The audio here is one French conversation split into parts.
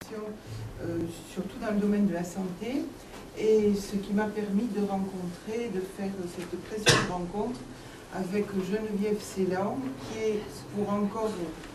associations, surtout dans le domaine de la santé, et ce qui m'a permis de rencontrer, de faire cette précieuse rencontre avec Geneviève Ceylan, qui est pour encore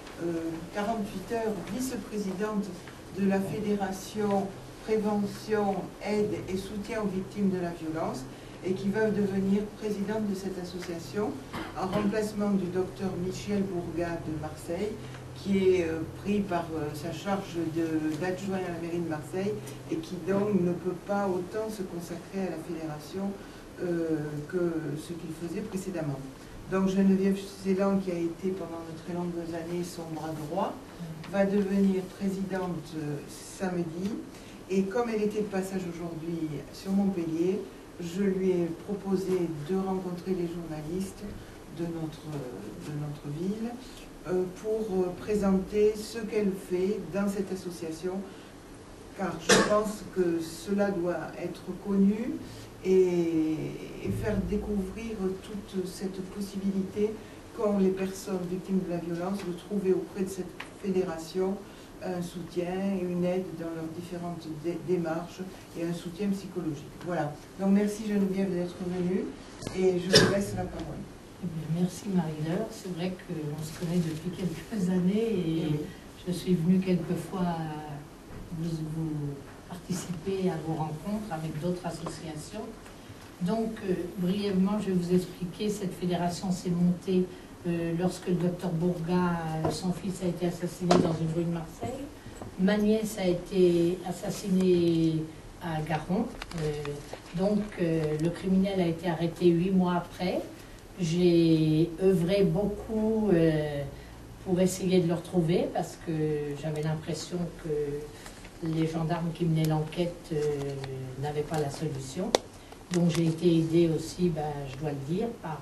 48 heures vice-présidente de la Fédération Prévention, Aide et Soutien aux victimes de la violence, et qui va devenir présidente de cette association en remplacement du docteur Michel Bourgat de Marseille, qui est pris par sa charge d'adjoint à la mairie de Marseille et qui donc ne peut pas autant se consacrer à la fédération que ce qu'il faisait précédemment. Donc Geneviève Ceylan, qui a été pendant de très longues années son bras droit, va devenir présidente samedi, et comme elle était de passage aujourd'hui sur Montpellier, je lui ai proposé de rencontrer les journalistes de notre ville pour présenter ce qu'elle fait dans cette association, car je pense que cela doit être connu et faire découvrir toute cette possibilité qu'ont les personnes victimes de la violence de trouver auprès de cette fédération un soutien et une aide dans leurs différentes démarches et un soutien psychologique. Voilà. Donc merci Geneviève d'être venue et je vous laisse la parole. Merci Marie-Laure. C'est vrai qu'on se connaît depuis quelques années et je suis venue quelquefois vous participer à vos rencontres avec d'autres associations. Donc brièvement, je vais vous expliquer, cette fédération s'est montée lorsque le docteur Bourgat, son fils, a été assassiné dans une rue de Marseille. Ma nièce a été assassinée à Garon. Donc le criminel a été arrêté 8 mois après. J'ai œuvré beaucoup pour essayer de le retrouver parce que j'avais l'impression que les gendarmes qui menaient l'enquête n'avaient pas la solution. Donc j'ai été aidée aussi, je dois le dire, par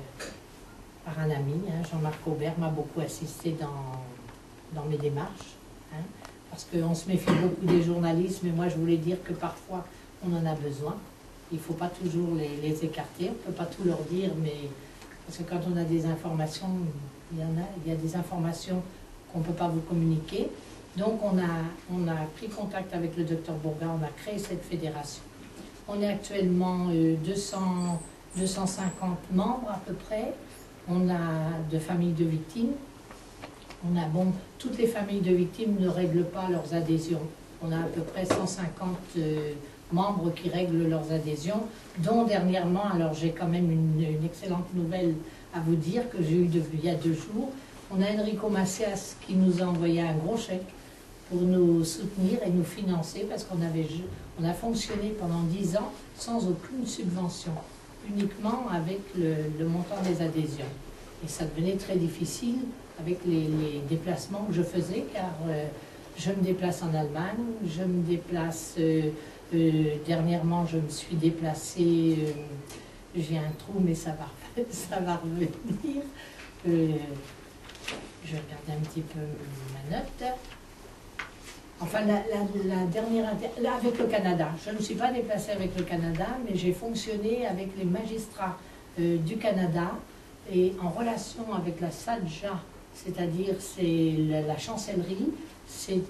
un ami, Jean-Marc Aubert, m'a beaucoup assisté dans mes démarches, parce qu'on se méfie beaucoup des journalistes, mais moi je voulais dire que parfois on en a besoin. Il ne faut pas toujours les écarter, on ne peut pas tout leur dire, mais parce que quand on a des informations, il y a des informations qu'on ne peut pas vous communiquer. Donc on a pris contact avec le docteur Bourgat, on a créé cette fédération. On est actuellement 250 membres à peu près. On a de familles de victimes. Toutes les familles de victimes ne règlent pas leurs adhésions. On a à peu près 150 membres qui règlent leurs adhésions, dont dernièrement, alors j'ai quand même une excellente nouvelle à vous dire que j'ai eu il y a 2 jours. On a Enrico Macias qui nous a envoyé un gros chèque pour nous soutenir et nous financer, parce qu'on a fonctionné pendant 10 ans sans aucune subvention, uniquement avec le montant des adhésions. Et ça devenait très difficile avec les déplacements que je faisais, car je me déplace en Allemagne, je me déplace, dernièrement je me suis déplacée, j'ai un trou mais ça va revenir, je vais regarder un petit peu ma note. Enfin, la dernière, là, avec le Canada. Je ne me suis pas déplacée avec le Canada, mais j'ai fonctionné avec les magistrats du Canada et en relation avec la SADJA, c'est-à-dire c'est la chancellerie, c'est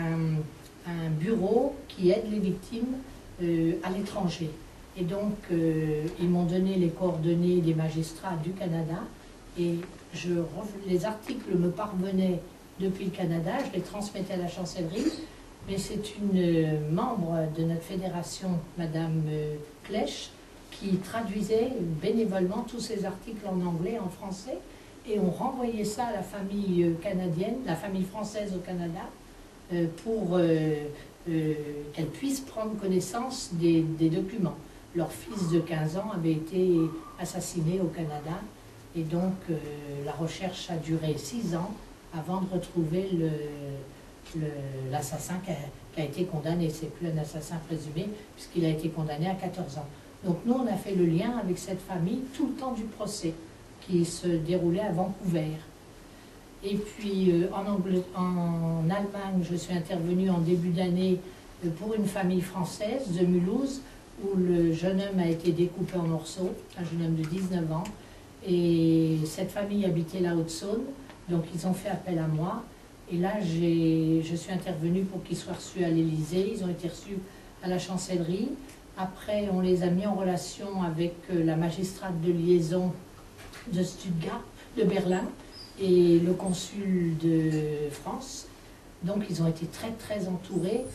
un bureau qui aide les victimes à l'étranger. Et donc, ils m'ont donné les coordonnées des magistrats du Canada et les articles me parvenaient depuis le Canada, je les transmettais à la chancellerie, mais c'est une membre de notre fédération, Madame Clèche, qui traduisait bénévolement tous ces articles en anglais, en français, et on renvoyait ça à la famille canadienne, la famille française au Canada, pour qu'elle puisse prendre connaissance des documents. Leur fils de 15 ans avait été assassiné au Canada, et donc la recherche a duré 6 ans, avant de retrouver l'assassin qui a été condamné. C'est plus un assassin présumé, puisqu'il a été condamné à 14 ans. Donc nous, on a fait le lien avec cette famille tout le temps du procès, qui se déroulait à Vancouver. Et puis en Allemagne, je suis intervenue en début d'année pour une famille française de Mulhouse, où le jeune homme a été découpé en morceaux, un jeune homme de 19 ans, et cette famille habitait la Haute-Saône. Donc ils ont fait appel à moi Et là, je suis intervenue pour qu'ils soient reçus à l'Élysée. Ils ont été reçus à la chancellerie. Après, on les a mis en relation avec la magistrate de liaison de Stuttgart, de Berlin, et le consul de France. Donc, ils ont été très, très entourés.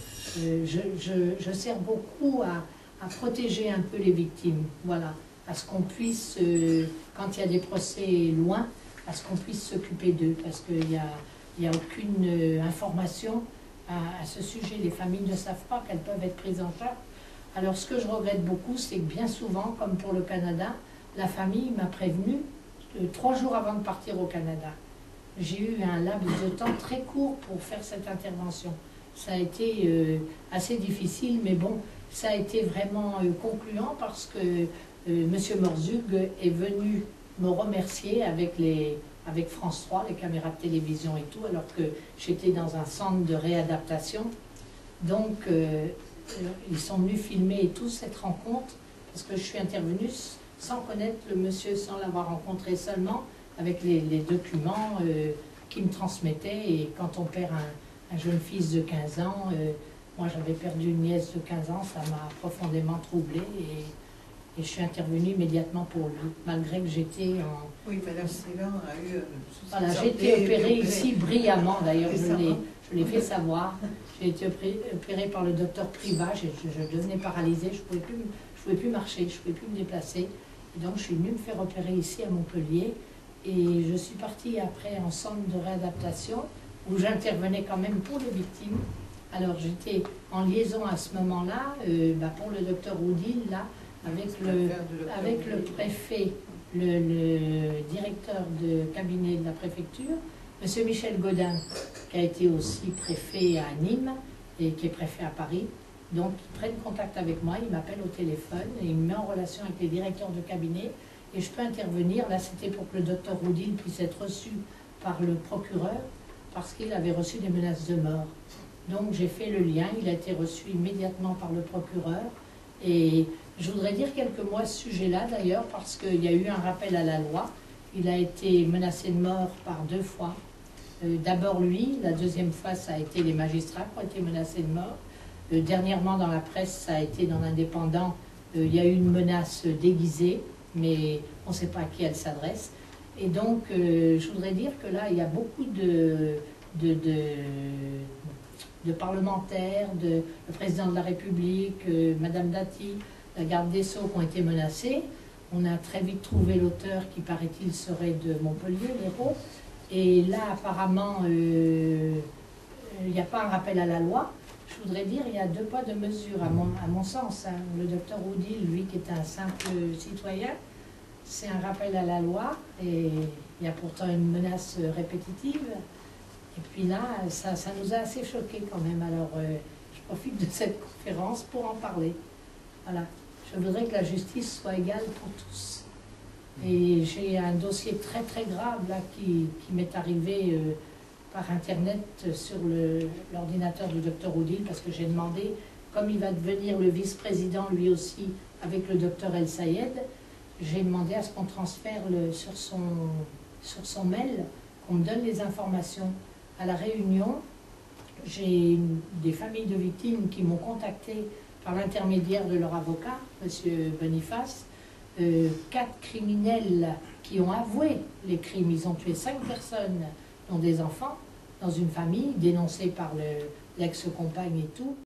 Je sers beaucoup à protéger un peu les victimes, voilà, à ce qu'on puisse, quand il y a des procès loin, à ce qu'on puisse s'occuper d'eux, parce qu'il n'y a aucune information à ce sujet. Les familles ne savent pas qu'elles peuvent être prises en charge. Alors, ce que je regrette beaucoup, c'est que bien souvent, comme pour le Canada, la famille m'a prévenu 3 jours avant de partir au Canada. J'ai eu un laps de temps très court pour faire cette intervention. Ça a été assez difficile, mais bon, ça a été vraiment concluant parce que M. Morzug est venu me remercier avec France 3, les caméras de télévision et tout, alors que j'étais dans un centre de réadaptation. Donc, ils sont venus filmer et tout cette rencontre, parce que je suis intervenue sans connaître le monsieur, sans l'avoir rencontré, seulement avec les documents qu'il me transmettait. Et quand on perd un jeune fils de 15 ans, moi j'avais perdu une nièce de 15 ans, ça m'a profondément troublée. Et je suis intervenue immédiatement pour lui, malgré que j'étais en... Oui, Madame Célan a eu... Voilà, j'ai été opérée ici brillamment, d'ailleurs, je l'ai fait savoir. J'ai été opérée par le docteur Privat, je devenais paralysée, je ne pouvais plus marcher, je ne pouvais plus me déplacer. Et donc je suis venue me faire opérer ici à Montpellier. Et je suis partie après en centre de réadaptation, où j'intervenais quand même pour les victimes. Alors j'étais en liaison à ce moment-là, pour le docteur Oudil, là, avec le préfet, le directeur de cabinet de la préfecture, M. Michel Godin, qui a été aussi préfet à Nîmes et qui est préfet à Paris. Donc ils prennent contact avec moi, ils m'appellent au téléphone et ils me mettent en relation avec les directeurs de cabinet et je peux intervenir. Là c'était pour que le docteur Oudil puisse être reçu par le procureur parce qu'il avait reçu des menaces de mort. Donc j'ai fait le lien, il a été reçu immédiatement par le procureur. Et je voudrais dire quelques mots à ce sujet-là d'ailleurs, parce qu'il y a eu un rappel à la loi. Il a été menacé de mort par 2 fois. D'abord lui, la deuxième fois ça a été les magistrats qui ont été menacés de mort. Dernièrement dans la presse, ça a été dans l'Indépendant, il y a eu une menace déguisée, mais on ne sait pas à qui elle s'adresse. Et donc je voudrais dire que là, il y a beaucoup de parlementaires, le président de la République, Madame Dati, la garde des Sceaux qui ont été menacés. On a très vite trouvé l'auteur qui, paraît-il, serait de Montpellier, l'héros. Et là, apparemment, il n'y a pas un rappel à la loi. Je voudrais dire, il y a 2 poids, 2 mesures, à mon sens. Hein. Le docteur Oudil, lui, qui est un simple citoyen, c'est un rappel à la loi. Et il y a pourtant une menace répétitive. Et puis là, ça nous a assez choqués quand même. Alors, je profite de cette conférence pour en parler. Voilà. Je voudrais que la justice soit égale pour tous. Et j'ai un dossier très très grave là qui m'est arrivé par internet sur l'ordinateur du docteur Oudil, parce que j'ai demandé, comme il va devenir le vice-président lui aussi avec le docteur El Sayed, j'ai demandé à ce qu'on transfère sur son mail, qu'on me donne les informations. À la Réunion, j'ai des familles de victimes qui m'ont contacté par l'intermédiaire de leur avocat, M. Boniface, 4 criminels qui ont avoué les crimes. Ils ont tué 5 personnes, dont des enfants, dans une famille, dénoncée par l'ex-compagne et tout.